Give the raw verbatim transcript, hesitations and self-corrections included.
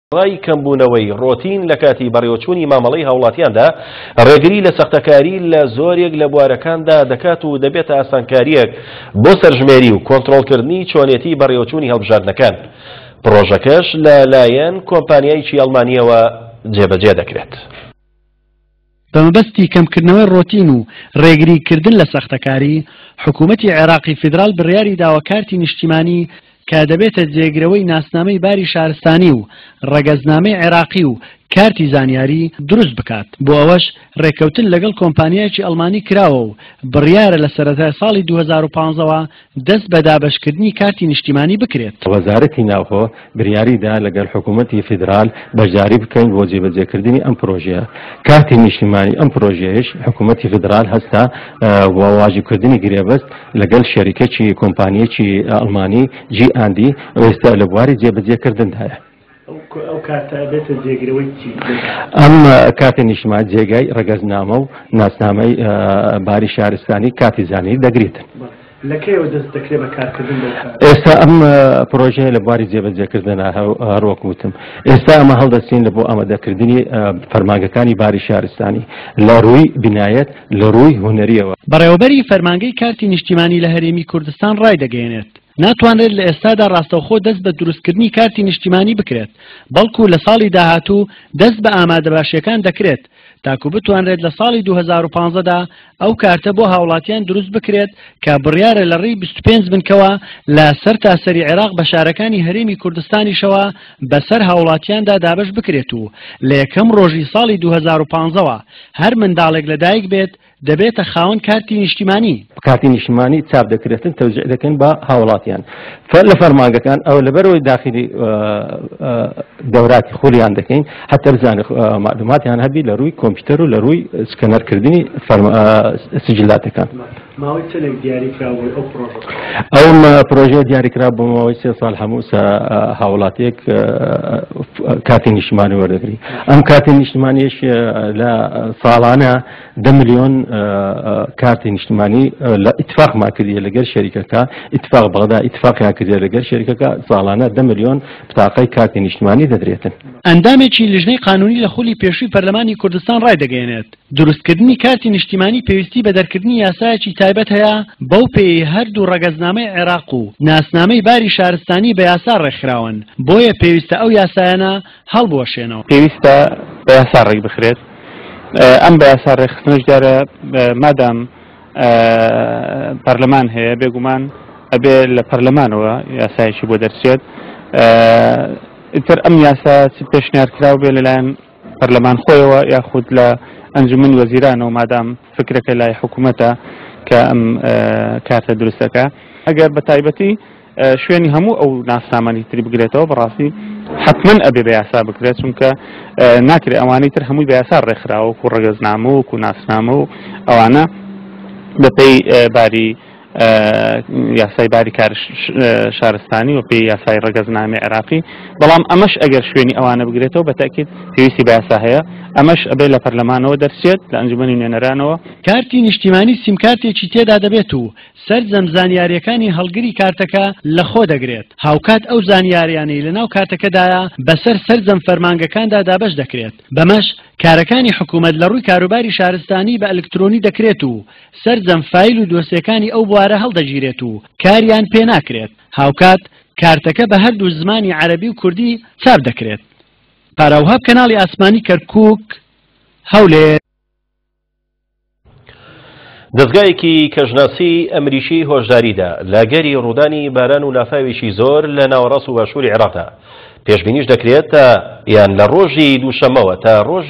ڕای کەمبوونەوەی ڕۆتین لە کاتی بەڕێوەچوونی مامەڵەی هاوڵاتیاندا ڕێگری لە سەختەکاری لە زۆرێک لە بوارەکاندا دەکات و دەبێتە ئاسانکاریەک بۆ سەرژمێری و کۆنتڕۆڵکردنی چۆنیەتی بەڕێوەچوونی هەڵبژاردنەکان. پرۆژەکەش لە لایەن کۆمپانیایکی ئەڵمانیەوە جێبەجێ دەکرێت. بەمەبەستی کەمکردنەوەی ڕۆتین و ڕێگریکردن لە سەختەکاری، حکوومەتی عێراقی فیدرال بڕیاری داوە کارتی نیشتیمانی کە دەبێتە جێگرەوەی ناسنامەی باری شارستانی و ڕەگەزنامەی عێراقی و کارتی زانیاری دروست بکات. بۆ ئەوەش ڕێکەوتن لەگەڵ کۆمپانیایکی ئەڵمانی کراوە و بڕیارە لە سەرەتای ساڵی دوو هەزار و پانزەوە دەست بە دابەشکردنی کارتی نیشتیمانی بکرێت. وەزارەتی ناوخۆ بریاریدا لەگەڵ حکوومەتی فیدرال بەشداری بکەین بۆ جێبەجێکردنی ئەم پرۆژەیە. کارتی نیشتیمانی ئەم پرۆژەیەش حکوومەتی فیدرال هەستا بۆ واژیبکردنی گرێبەست لەگەڵ شەریکەکی کۆمپانیایکی ئەڵمانی جی ئاندی ئێستا لە بواری جێبەجێکردندایە. ئەو کاتە بێتە جێگرەوەی چی؟ ئەم کاتی نیشتیمانی جێگای ڕەگەزنامە و ناسنامەی باری شارستانی کاتی زانیاری دەگریتن. لەکەیەوە دەست دەکرێت بە کارکردن بەو کار؟ ئێستا ئەم پرۆژەیە لە بواری جێبەجێکردنە هەروەک وتم. ئێستا ئەمە هەڵدەستین لە بۆ ئامادەکردنی فەرمانگەکانی باری شارستانی لە ڕووی بینایەت لە ڕووی هونەریەوە. بەڕێوەبەری فەرمانگەی کارتی نیشتیمانی لە هەرێمی کوردستان ڕای دەگەێنێت ناتوانرێت لە ئێستادا ڕاستەوخۆ دەست بە دروستکردنی کارتی نیشتیمانی بکرێت، بەڵکو لە ساڵی داهاتوو دەست بە ئامادەباشیەکان دەکرێت تاکو بتوانرێت لە ساڵی دوو هەزار و پانزەدا ئەو کارتە بۆ هاوڵاتیان دروست بکرێت کە بڕیارە لە ڕێی بیست و پێنج بنکەوە لە سەر تاسەری عێراق بە شارەکانی هەرێمی کوردستانیشەوە بەسەر هاوڵاتیاندا دابش بکرێت و لە یەکەم ڕۆژی ساڵی دوو هەزار و پانزەوە هەر منداڵێک لەدایک بێت دەبێتە خاوەن کارتی نیشتیمانی. کارتی نیشتیمانی چاپ دەکرێتن تەوزیع دەکەن بە هاوڵاتیان. لە فەرمانگەکان ئەو لەبەرەوەی داخلی دەوراتی خۆلیان دەکەین هەتە بزانێت معلوماتیان هەبی لە ڕووی کۆمپیوتەر و لە ڕووی سکەنەرکردنی سجلاتەکان. ماوەی چەندێک دیاریکراوە ئەو پرۆژە؟ ئەو پرۆژەیە دیاریکرا بۆ ماوەی سێ ساڵ هەموو هاوڵاتێک کارتی نیشتیمانی وەردەگری. ئەم کارتی نیشتیمانیش لە ساڵانە دە ملیۆن کارتی نیشتیمانی لە ئیتفاقمان کردیە لەگەر شەریکەکە، ئیتفاق بەغدا ئیتفاقیان کردیە لەگەر شەریکەکە ساڵانە دە ملیۆن بتاقەی کارتی نیشتیمانی دەدرێتن. ئەندامێکی لیژنەی قانونی لە خولی پێشووی پەرلەمانی کوردستان ڕای دەگەێنێت دروستکردنی کارتی نیشتیمانی پێویستی بە دەرکردنی یاسایەکی تایبەت هەیە بەو پێی هەردوو ڕەگەزنامەی عێراق و ناسنامەی باری شارستانی بە یاسا ڕێکخراون، بۆیە پێویستە ئەو یاسایانە هەڵبوەشێنەوە. پێویستە بە یاسا ڕێک بخرێت. ئەم بە یاسا ڕێکخستنەوەش دیارە مادام پەرلەمان هەیە بێگومان ئەبێ لە پەرلەمانەوە یاسایەکی بۆ دەرچێت. ئیتر ئەم یاسا پێشنیارکراو بێ لەلایەن پەرلەمان خۆیەوە یاخود لە ئەنجومەن وەزیرانەوە مادام فکرەکە لای حکوومەتە کە ئەم کارتە دروستەکە. ئەگەر بە تایبەتی شوێنی هەموو ئەو ناسنامانی تری بگرێتەوە بەڕاستی حتمما ئەبێ بە یاسا بکرێت، چونکە ناکرێت ئەوانەی تر هەمووی بە یاسا ڕێکخراوە و ڕەگەزنامە و ناسنامە و ئەوانە بەپێی باری یاسای باری کار شارستانی و پێی یاسای ڕەگەزنامەی عێراقی. بەڵام ئەمەش ئەگەر شوێنی ئەوانە بگرێتەوە بە تاکید پێویستی بە یاسا هەیە، ئەمەش ئەبێ لە پەرلەمانەوە دەرچێت لە ئەنجومەنی نوێنەرانەوە. کارتی نیشتیمانی سیمکارتێکی تێدا دەبێت و سەرجەم زانیاریەکانی هەڵگری کارتەکە لە خۆ دەگرێت. هاوکات ئەو زانیاریانەی لەناو کارتەکەدایە بەسەر سەرجەم فەرمانگەکاندا دابش دەکرێت. بەمەش کارەکانی حکوومەت لە ڕووی کاروباری شارستانی بە ئەلکترۆنی دەکرێت و سەرجەم فایل و دۆسیەکانی ئەو بوارە هەڵدەگیرێت و کاریان پێ ناکرێت. هاوکات کارتەکە بە هەردوو زمانی عەرەبی و کوردی چاپ دەکرێت. پاراوهاب کەناڵی ئاسمانی کەرکووک هەولێر. دەستگایەکی کەژناسی ئەمریکی هۆشداریدا لەگەری ڕوودانی باران و لافاوێکی زۆر لە ناوەڕاست و باشووری عێراقدا پێشبینیش دەکرێت تا یان لە ڕۆژی دووشەمەوە تا ڕۆژی